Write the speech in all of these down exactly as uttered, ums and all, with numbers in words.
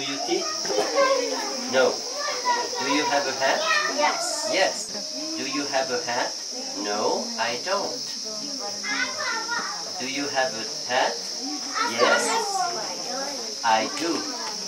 you teach? No. Do you have a hat? Yes. Yes. Do you have a hat? No, I don't. Do you have a hat? Yes, I do.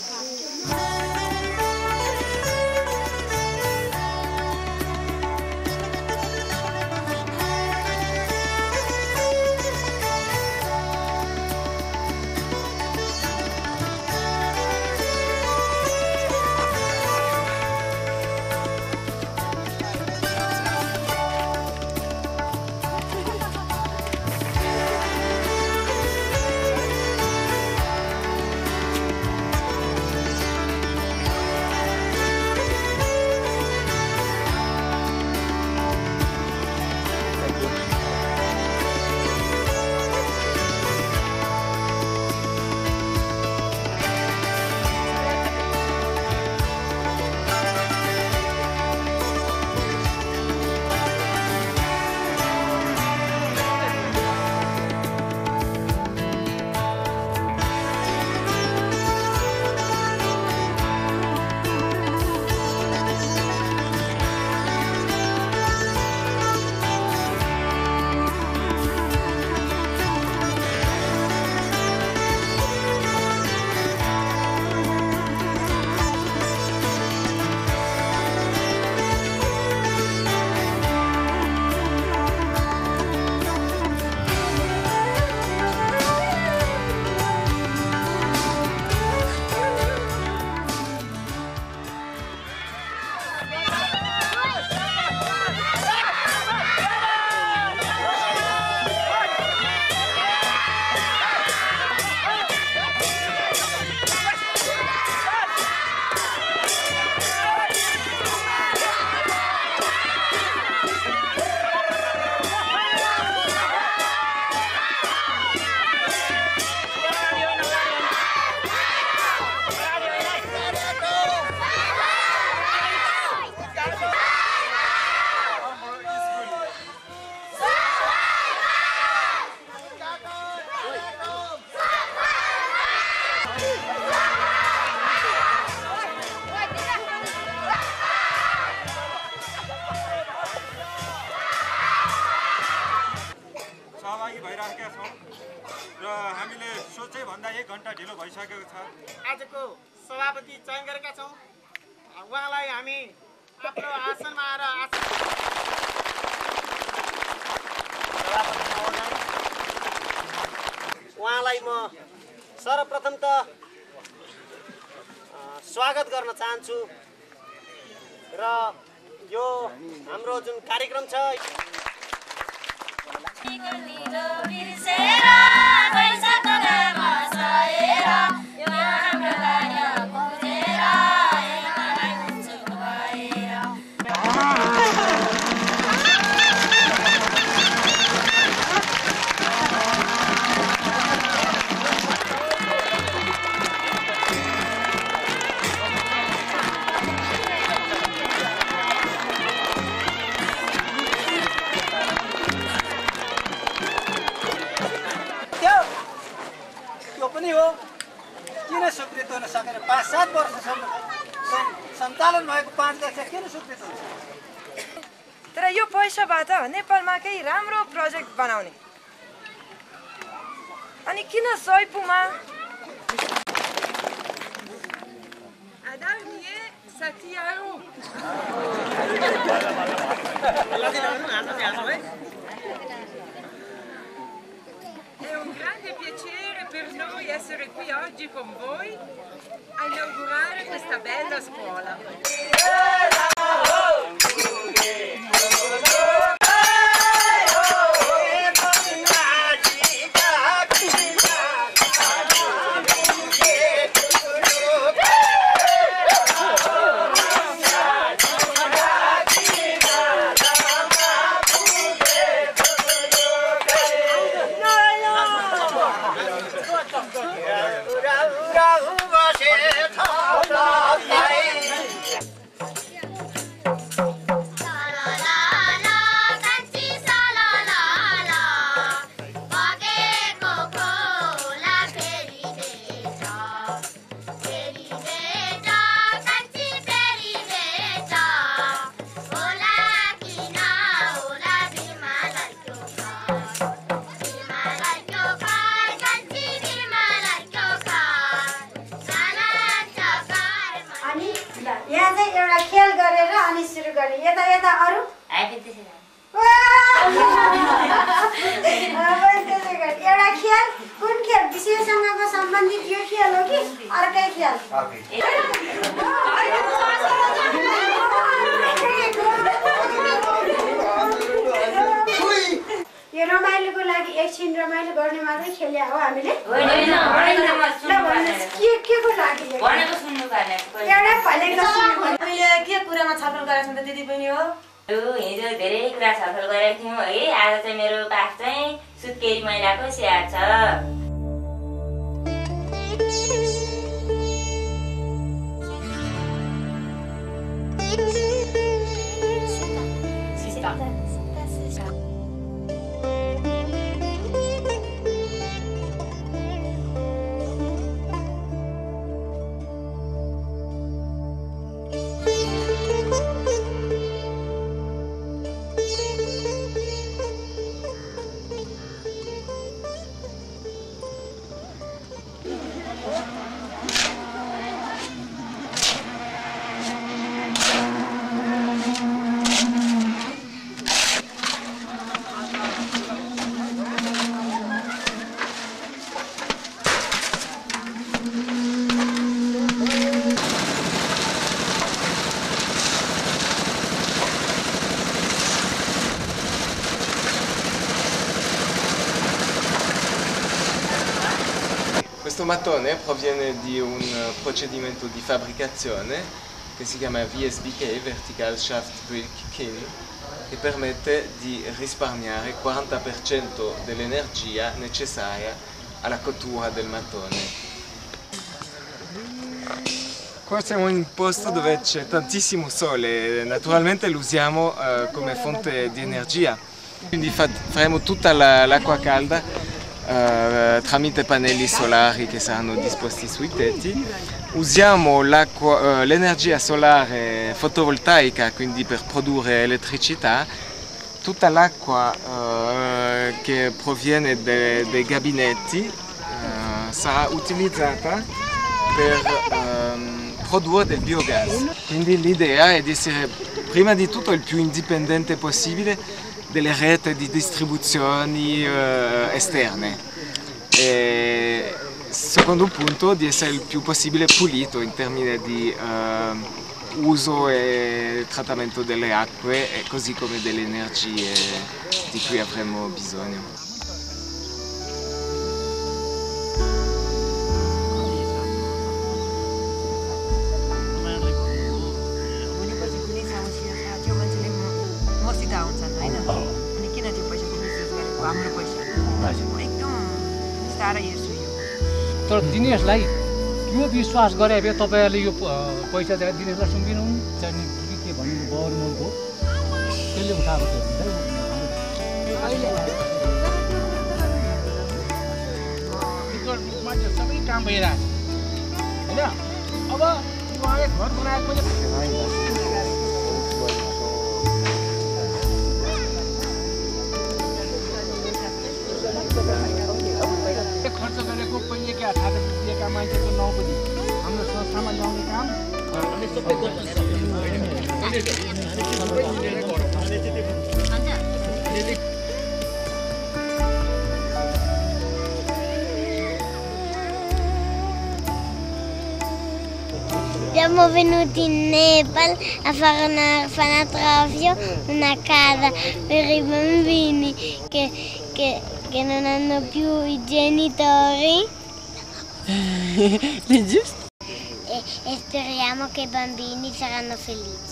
आजको सभापति चयन गरेका छौं। उहाँलाई हामी आफ्नो आसनमा आएर आसन सभापति महोदय उहाँलाई म सर्वप्रथम त स्वागत गर्न चाहन्छु र यो हाम्रो जुन कार्यक्रम छ किन स्वीकृत हुन सकेन? पाँच सात वर्षसम्म सञ्चालन भएको पाँच कक्षा किन स्वीकृत हुन्छ? तर यो पैसाबाट नेपालमा केही राम्रो प्रोजेक्ट बनाउने अनि किन सयपुमा Adarnier Satiao. È un grande piacere per noi essere qui oggi con voi a inaugurare questa bella scuola. La la la la यहाँ चाहिँ एउटा खेल गरेर अनि सुरु गर्ने यता यता अरु एउटा खेल कुन खेल विषयसँगको सम्बन्धित यो खेल हो कि अर्कै खेल यो रमाइलोको लागि एकछिन रमाइलो गर्ने मात्रै खेले हो हामीले के के को लागि एउटा भनेको अहिले के कुरामा छलफल गरेका छौँ त दिदी पनि हो हिजो धेरै कुरा छलफल गरेका थियौँ है आज चाहिँ मेरो पाठ चाहिँ सुत्केरी महिलाको स्याहार छ Questo mattone proviene di un procedimento di fabbricazione che si chiama V S B K, Vertical Shaft Brick Kiln, che permette di risparmiare il quaranta per cento dell'energia necessaria alla cottura del mattone. Qua siamo in un posto dove c'è tantissimo sole, naturalmente lo usiamo eh, come fonte di energia, quindi fa faremo tutta l'acqua la, calda Uh, tramite pannelli solari che saranno disposti sui tetti. Usiamo l'energia uh, solare fotovoltaica, quindi per produrre elettricità. Tutta l'acqua uh, che proviene de, dai gabinetti uh, sarà utilizzata per uh, produrre del biogas. Quindi l'idea è di essere prima di tutto il più indipendente possibile delle reti di distribuzioni uh, esterne e secondo punto di essere il più possibile pulito in termini di uh, uso e trattamento delle acque e così come delle energie di cui avremo bisogno. तर दिनेशलाई यो विश्वास गरे भए तपाईहरुले यो पैसा दिएर दिनेशलाई सुम्पिनु चाहिँ के भन्नु गभर्नमेन्टको त्यसले उठाएको थियो अहिले मान्छे सबै काम भइरहेछ हैन अब उहाँले घर बनाएको खर्च गरेको पहिले क्या थाहा दिएका मान्छेको नौकरी हाम्रो संस्थामा ल्याउने काम अनि सबै गर्न Siamo venuti in Nepal a fare un orfanotrofio, una casa per i bambini che, che che non hanno più i genitori e, e speriamo che i bambini saranno felici.